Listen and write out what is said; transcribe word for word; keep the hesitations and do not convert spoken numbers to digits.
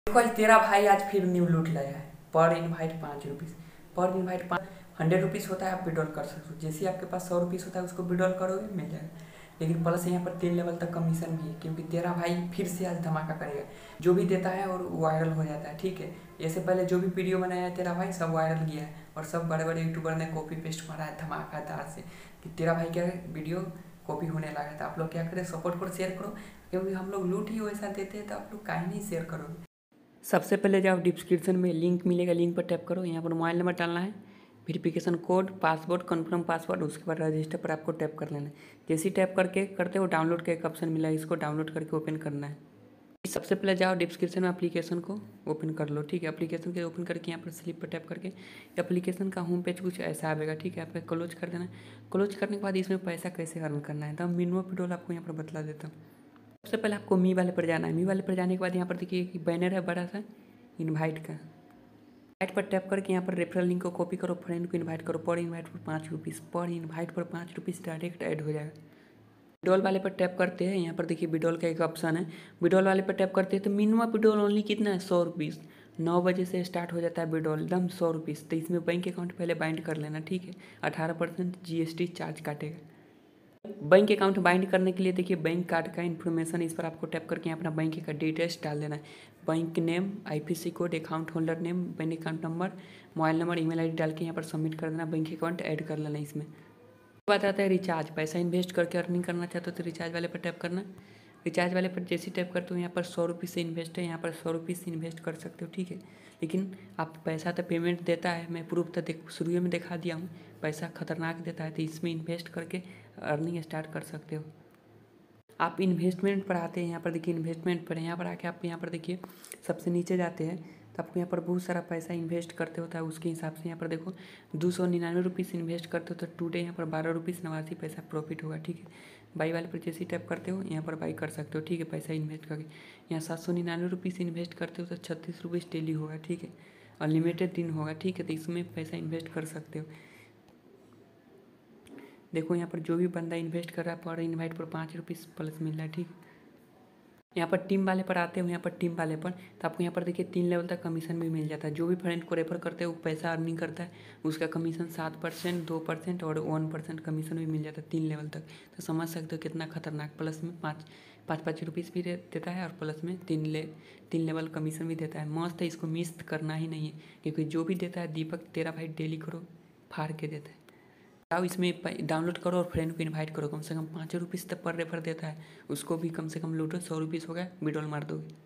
देखो आज तेरा भाई आज फिर न्यू लूट लाया है। पर इनवाइट पाँच रुपीज़ पर इनवाइट पाँच हंड्रेड रुपीज़ होता है, आप विड्रॉल कर सकते हो। जैसे ही आपके पास सौ रुपीज़ होता है उसको विड्रॉल करोगे मिल जाएगा। लेकिन प्लस यहाँ पर तीन लेवल तक कमीशन भी है, क्योंकि तेरा भाई फिर से आज धमाका करेगा। जो भी देता है और वायरल हो जाता है, ठीक है। इससे पहले जो भी वीडियो बनाया है तेरा भाई सब वायरल गया है, और सब बड़े बड़े यूट्यूबर ने कॉपी पेस्ट मारा है धमाकेदार से कि तेरा भाई क्या वीडियो कॉपी होने लगा था। आप लोग क्या करें, सपोर्ट करो, शेयर करो, क्योंकि हम लोग लूट ही वैसा देते हैं तो आप लोग काहे नहीं शेयर करोगे। सबसे पहले जाओ डिस्क्रिप्शन में लिंक मिलेगा, लिंक पर टैप करो। यहाँ पर मोबाइल नंबर डालना है, verification code, password, confirm password, उसके बाद रजिस्टर पर आपको टैप कर लेना है। जैसे ही टैप करके करते हो डाउनलोड का एक ऑप्शन मिला है, इसको डाउनलोड करके ओपन करना है। सबसे पहले जाओ डिस्क्रिप्शन में एप्लीकेशन को ओपन कर लो, ठीक है। एप्लीकेशन के ओपन करके यहाँ पर स्लिप पर टैप करके एप्लीकेशन का होम पेज कुछ ऐसा आएगा, ठीक है। आपको क्लोज कर देना है। क्लोज करने के बाद इसमें पैसा कैसे अर्न करना है तो मिनिमम विड्रॉल आपको यहाँ पर बतला देता हूँ। सबसे पहले आपको मी वाले पर जाना है। मी वाले पर जाने के बाद यहाँ पर देखिए कि बैनर है बड़ा सा इनवाइट का। इनवाइट पर टैप करके यहाँ पर रेफरल लिंक को कॉपी करो, फ्रेंड को इनवाइट करो। पर इनवाइट पर पाँच रुपीज़ पर इनवाइट पर पाँच रुपीज़ डायरेक्ट ऐड हो जाएगा। विड्रॉल वाले पर टैप करते हैं, यहाँ पर देखिए विड्रॉल का एक ऑप्शन है। विड्रॉल वाले पर टैप करते हैं तो मिनिमम विड्रॉल ओनली कितना है, सौ रुपीज़। नौ बजे से स्टार्ट हो जाता है विड्रॉल, एकदम सौ रुपीज़। तो इसमें बैंक अकाउंट पहले बाइंड कर लेना, ठीक है। अठारह percent G S T charge काटेगा। बैंक अकाउंट बाइंड करने के लिए देखिए बैंक कार्ड का इन्फॉर्मेशन, इस पर आपको टैप करके अपना बैंक का डिटेल्स डाल देना है। Bank name, IFSC code, account holder name, bank account number, mobile number, email ID डाल के यहाँ पर सबमिट कर देना। बैंक अकाउंट ऐड कर लेना। इसमें बात आता है रिचार्ज, पैसा इन्वेस्ट करके अर्निंग करना चाहते हो तो रिचार्ज वाले पर टैप करना। रिचार्ज वाले पर जैसे टैप करते हो यहाँ पर सौ रुपये से इन्वेस्ट है, यहाँ पर सौ रुपये से इन्वेस्ट कर सकते हो, ठीक है। लेकिन आप पैसा तो पेमेंट देता है, मैं प्रूफ तो देख शुरू में दिखा दिया हूँ, पैसा खतरनाक देता है। तो इसमें इन्वेस्ट करके अर्निंग स्टार्ट कर सकते हो। आप इन्वेस्टमेंट पर आते हैं, यहाँ पर देखिए इन्वेस्टमेंट पर, यहाँ पर आके आप यहाँ पर देखिए सबसे नीचे जाते हैं तो आपको यहाँ पर बहुत सारा पैसा इन्वेस्ट करते होता है। उसके हिसाब से यहाँ पर देखो दो सौ निन्यानवे रुपीज़ इन्वेस्ट करते हो तो टुडे यहाँ पर बारह रुपीज़ नवासी पैसा प्रॉफिट होगा, ठीक है। बाई वाले पर जैसे टैप करते हो यहाँ पर बाई कर सकते हो, ठीक है, पैसा इन्वेस्ट करके। यहाँ सात सौ निन्यानवे रुपीज़ इन्वेस्ट करते हो तो छत्तीस रुपीज़ डेली होगा, ठीक है। अनलिमिटेड दिन होगा, ठीक है। तो इसमें पैसा इन्वेस्ट कर सकते हो। देखो यहाँ पर जो भी बंदा इन्वेस्ट कर रहा है पर इनवाइट पर पाँच रुपीज़ प्लस मिल रहा है, ठीक है। यहाँ पर टीम वाले पर आते हो, यहाँ पर टीम वाले पर तो आपको यहाँ पर देखिए तीन लेवल तक कमीशन भी मिल जाता है। जो भी फ्रेंड को रेफर करते हैं वो पैसा अर्निंग करता है, उसका कमीशन सात परसेंट, दो परसेंट और वन परसेंट कमीशन भी मिल जाता है तीन लेवल तक। तो समझ सकते हो कितना खतरनाक। प्लस में पाँच पाँच पाँच रुपीज़ भी देता है और प्लस में तीन ले तीन लेवल कमीशन भी देता है। मस्त है, इसको मिस करना ही नहीं है, क्योंकि जो भी देता है दीपक तेरा भाई डेली करो फाड़ के देता है। आओ इसमें डाउनलोड करो और फ्रेंड को इनवाइट करो। कम से कम पाँच रुपीज़ तक पर रेफर देता है, उसको भी कम से कम लूटो। सौ रुपीज़ हो गया, विड्रॉल मार दोगे।